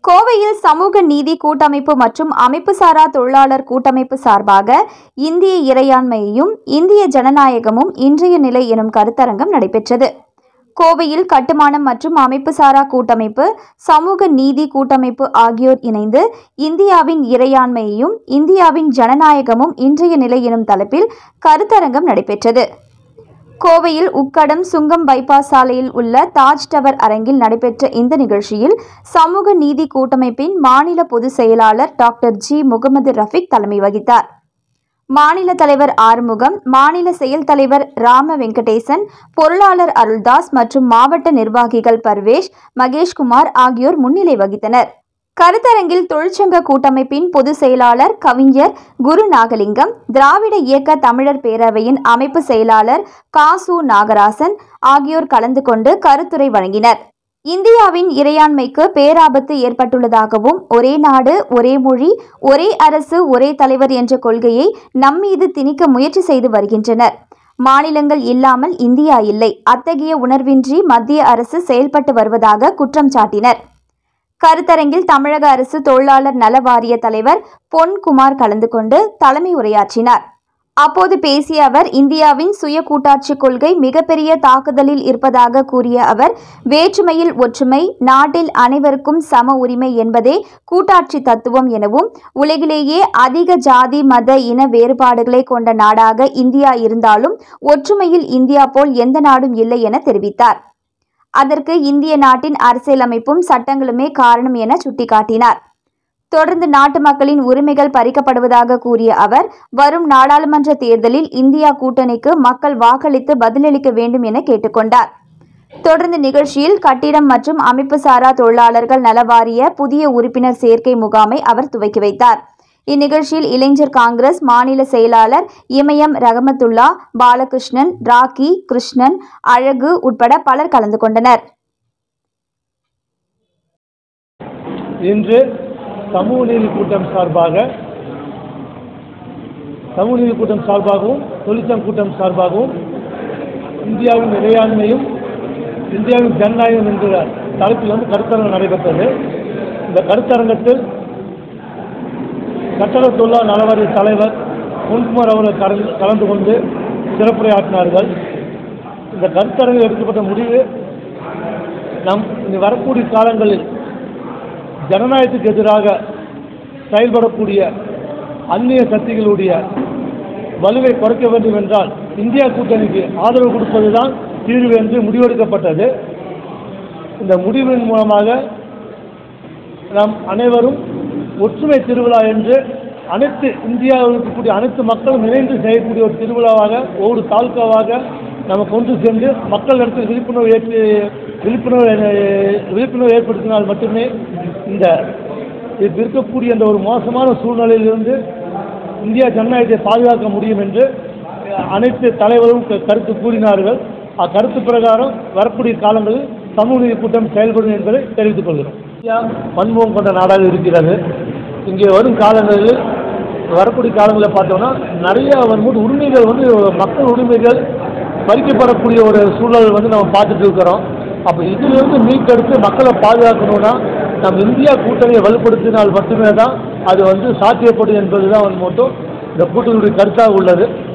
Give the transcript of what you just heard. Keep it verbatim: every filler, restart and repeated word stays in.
கோவையில் சமூக நீதி கூட்டமைப்பு மற்றும் அமைப்புசாரா தொழிலாளர் கூட்டமைப்பு சார்பாக இந்திய இறையாண்மையையும் இந்திய ஜனநாயகமும் இன்றைய நிலை எனும் கருத்தரங்கம் நடைபெற்றது. கோவையில் கட்டுமானம் மற்றும் அமைப்புசாரா கூட்டமைப்பு, சமூக நீதி கூட்டமைப்பு ஆகியோர் இணைந்து இந்தியாவின் இறையாண்மையையும் இந்தியாவின் ஜனநாயகமும் இன்றைய நிலை எனும் தலைப்பில் கருத்தரங்கம் நடைபெற்றது. கோவையில் உக்கடம் சுங்கம் பைபாஸ் சாலையில் உள்ள தாஜ் டவர் அரங்கில் நடைபெற்ற இந்த நிகழ்ச்சியில் சமூக நீதி கூட்டமைப்பின் மாநில பொதுச் செயலாளர் டாக்டர் ஜி முகமது ரஃபீக் தலைமை வகித்தார். மாநில தலைவர் ஆறுமுகம், மாநில செயல் தலைவர் ராம வெங்கடேசன், பொருளாளர் அருள்தாஸ் மற்றும் மாவட்ட நிர்வாகிகள் பர்வேஷ், மகேஷ்குமார் ஆகியோர் முன்னிலை வகித்தனர். கருத்தரங்கில் தொழிற்சங்க கூட்டமைப்பின் பொதுச் செயலாளர் கவிஞர் குரு நாகலிங்கம், திராவிட இயக்க தமிழர் பேரவையின் அமைப்பு செயலாளர் காசு நாகராசன் ஆகியோர் கலந்து கொண்டு கருத்துரை வழங்கினர். இந்தியாவின் இறையாண்மைக்கு பேராபத்து ஏற்பட்டுள்ளதாகவும், ஒரே நாடு, ஒரே மொழி, ஒரே அரசு, ஒரே தலைவர் என்ற கொள்கையை நம்மீது திணிக்க முயற்சி செய்து வருகின்றனர். மாநிலங்கள் இல்லாமல் இந்தியா இல்லை. அத்தகைய உணர்வின்றி மத்திய அரசு செயல்பட்டு வருவதாக குற்றம் சாட்டினர். கருத்தரங்கில் தமிழக அரசு தொழிலாளர் நல வாரிய தலைவர் பொன்குமார் கலந்து கொண்டு தலைமை உரையாற்றினார். அப்போது பேசிய அவர், இந்தியாவின் சுய கூட்டாட்சி கொள்கை மிகப்பெரிய தாக்குதலில் இருப்பதாக கூறிய அவர், வேற்றுமையில் ஒற்றுமை, நாட்டில் அனைவருக்கும் சம உரிமை என்பதே கூட்டாட்சி தத்துவம் எனவும், உலகிலேயே அதிக ஜாதி மத இன வேறுபாடுகளை கொண்ட நாடாக இந்தியா இருந்தாலும் ஒற்றுமையில் இந்தியா போல் எந்த நாடும் இல்லை என தெரிவித்தார். அதற்கு இந்திய நாட்டின் அரசியலமைப்பும் சட்டங்களுமே காரணம் என சுட்டிக்காட்டினார். தொடர்ந்து நாட்டு மக்களின் உரிமைகள் பறிக்கப்படுவதாக கூறிய அவர், வரும் நாடாளுமன்ற தேர்தலில் இந்தியா கூட்டணிக்கு மக்கள் வாக்களித்து பதிலளிக்க வேண்டும் என கேட்டுக்கொண்டார். தொடர்ந்து நிகழ்ச்சியில் கட்டிடம் மற்றும் அமைப்புசாரா தொழிலாளர்கள் நலவாரிய புதிய உறுப்பினர் சேர்க்கை முகாமை அவர் துவக்கி வைத்தார். இந்நிகழ்ச்சியில் இளைஞர் காங்கிரஸ் மாநில செயலாளர் இமயம் ரஹமத்துல்லா, பாலகிருஷ்ணன், ராக்கி, கிருஷ்ணன், அழகு உட்பட பலர் கலந்து கொண்டனர். இன்று சமூக நீதி கூட்டம் சார்பாக சமூக நீதி கூட்டம் சார்பாகவும் தொழிற்சங்க கூட்டம் சார்பாகவும் இந்தியாவின் இறையாண்மையும் இந்தியாவின் ஜனநாயகம் என்கிற தலைப்பில் வந்து கருத்தரங்கம் நடைபெற்றது. இந்த கருத்தரங்கத்தில் கட்டட தொழிலாளர் நலவாரிய தலைவர் பொன்குமார் அவர்கள் கலந்து கொண்டு சிறப்புரையாற்றினார்கள். இந்த கருத்தரங்கில் எடுக்கப்பட்ட முடிவு, நம் வரக்கூடிய காலங்களில் ஜனநாயகத்துக்கு எதிராக செயல்படக்கூடிய அந்நிய சக்திகளுடைய வலுவை குறைக்க வேண்டும் என்றால் இந்தியா கூட்டணிக்கு ஆதரவு கொடுப்பதுதான் தீர்வு என்று முடிவெடுக்கப்பட்டது. இந்த முடிவின் மூலமாக நாம் அனைவரும் ஒற்றுமை திருவிழா என்று அனைத்து இந்தியாவில் இருக்கக்கூடிய அனைத்து மக்களும் இணைந்து செய்யக்கூடிய ஒரு திருவிழாவாக, ஒவ்வொரு தாலுக்காவாக நம்ம கொண்டு சென்று மக்கள் இடத்தில் விழிப்புணர்வு ஏற்றி விழிப்புணர்வு விழிப்புணர்வு ஏற்படுத்தினால் மட்டுமே இந்த இருக்கக்கூடிய அந்த ஒரு மோசமான சூழ்நிலையிலிருந்து இந்தியா ஜனநாயகத்தை பாதுகாக்க முடியும் என்று அனைத்து தலைவரும் கருத்து கூறினார்கள். அக்கருத்து பிரகாரம் வரக்கூடிய காலங்களில் சமூக நீதி கூட்டம் செயல்படும் என்பதை தெரிவித்துக் கொள்கிறோம். இந்தியா பன்முகம் கொண்ட நாடாக இருக்கிறது. இங்கே வரும் காலங்களில் வரக்கூடிய காலங்களில் பார்த்தோம்னா நிறைய வரும்போது உரிமைகள் வந்து மக்கள் உரிமைகள் பறிக்கப்படக்கூடிய ஒரு சூழல் வந்து நம்ம பார்த்துட்டு இருக்கிறோம். அப்போ இதிலிருந்து மீட்டெடுத்து மக்களை பாதுகாக்கணும்னா நம் இந்தியா கூட்டணியை வலுப்படுத்தினால் மட்டுமே தான் அது வந்து சாத்தியப்படும் என்பது தான் வந்து மட்டும் இந்த கூட்டணியுடைய கருத்தாக உள்ளது.